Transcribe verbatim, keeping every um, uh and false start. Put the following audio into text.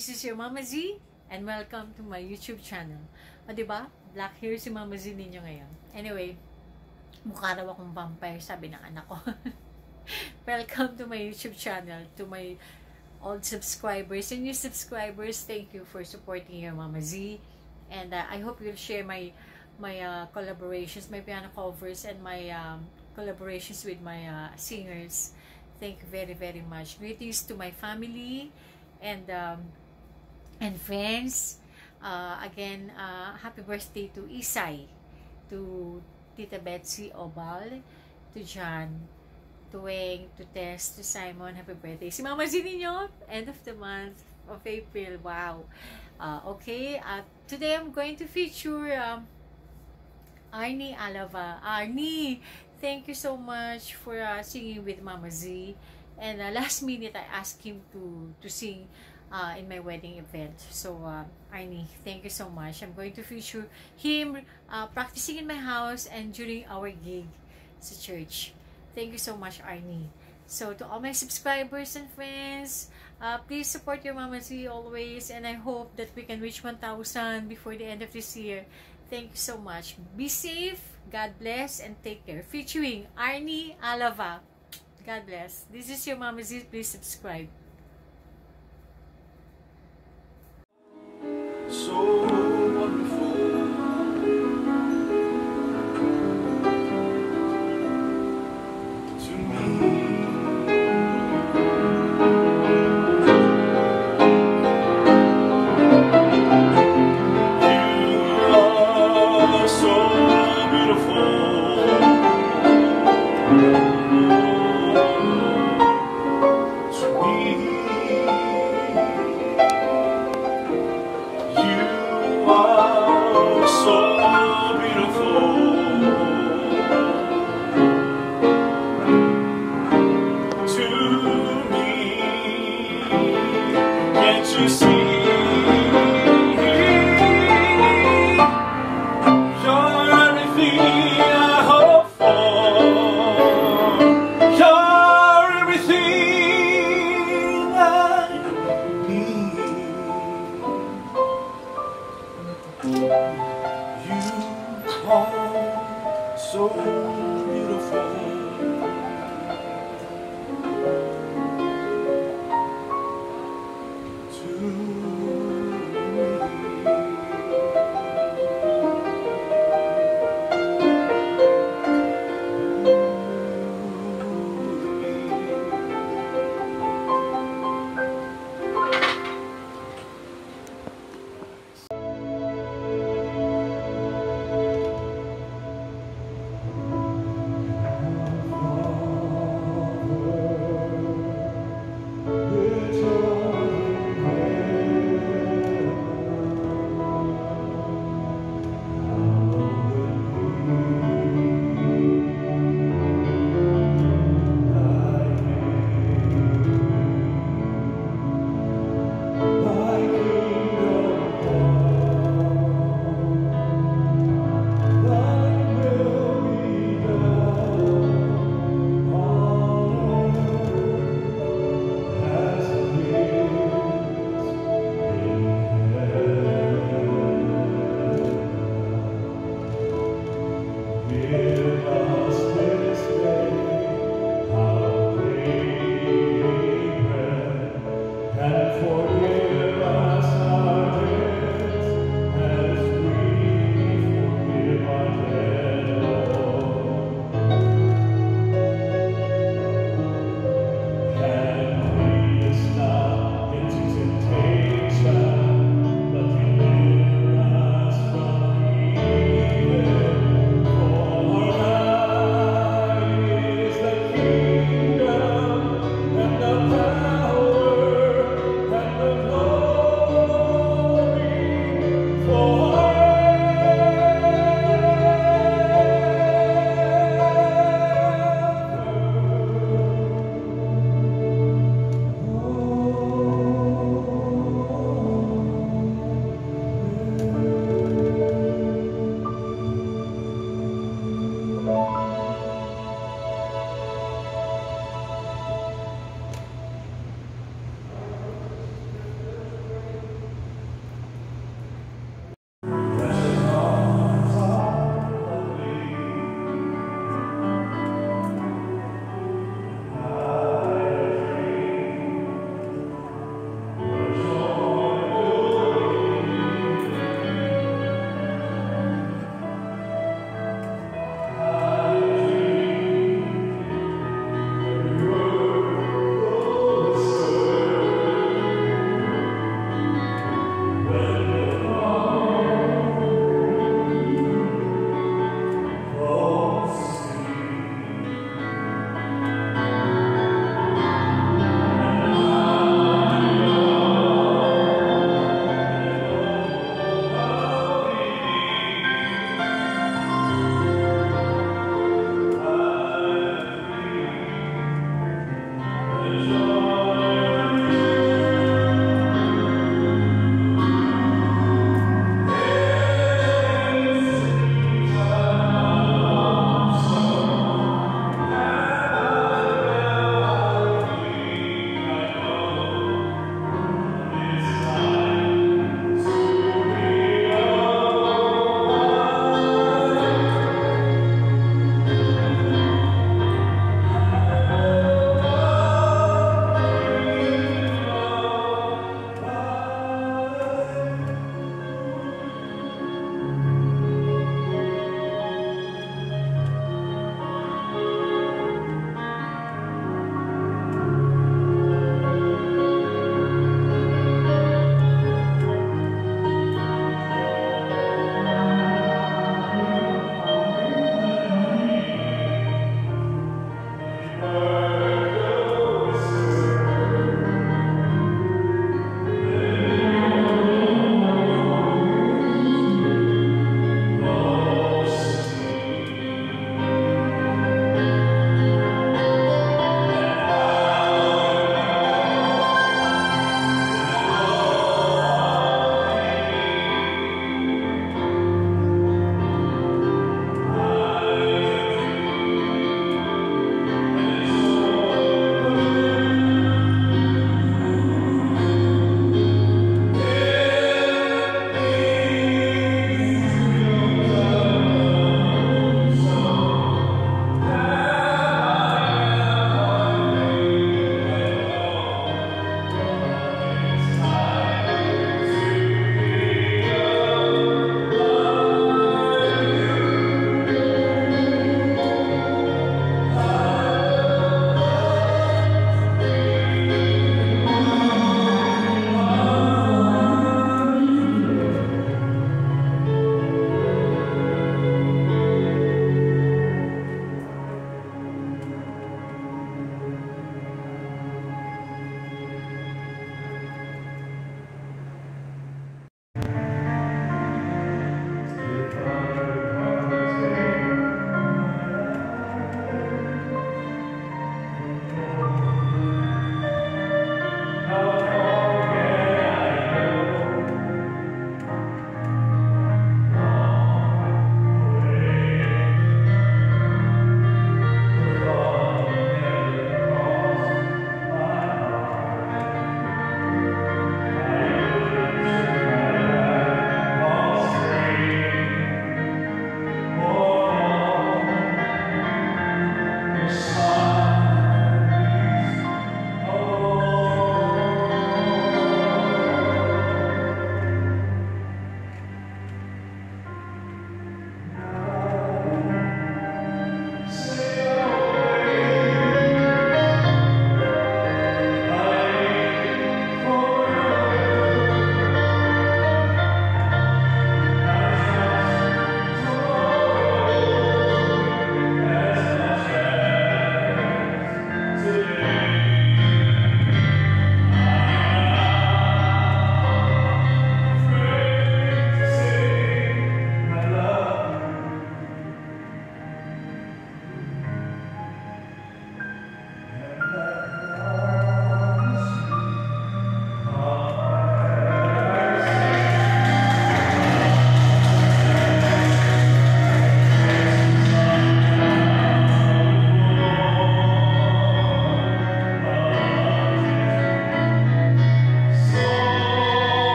this is your Mama Z, and welcome to my YouTube channel. O, diba? Black hair si Mama Z ninyo ngayon. Anyway, mukha raw akong vampire, sabi ng anak ko. Welcome to my YouTube channel, to my old subscribers and new subscribers. Thank you for supporting your Mama Z. And uh, I hope you'll share my my uh, collaborations, my piano covers, and my um, collaborations with my uh, singers. Thank you very, very much. Greetings to my family and um, and friends. Uh, again, uh, happy birthday to Isay, to Tita Betsy Obal, to John, to Weng, to Tess, to Simon. Happy birthday. Si Mama Z ninyo, end of the month of April. Wow. Uh, okay, uh, today I'm going to feature um, Arnie Alava. Arnie, thank you so much for uh, singing with Mama Z. And uh, last minute, I asked him to to sing uh, in my wedding event. So, uh, Arnie, thank you so much. I'm going to feature him uh, practicing in my house and during our gig sa church. Thank you so much, Arnie. So, to all my subscribers and friends, uh, please support your Mama Z always. And I hope that we can reach one thousand before the end of this year. Thank you so much. Be safe, God bless, and take care. Featuring Arnie Alava. God bless. This is your Mama Z. Please subscribe. So wonderful to me. You are so beautiful. You see, you're everything I hope for. You're everything I need. You are so beautiful.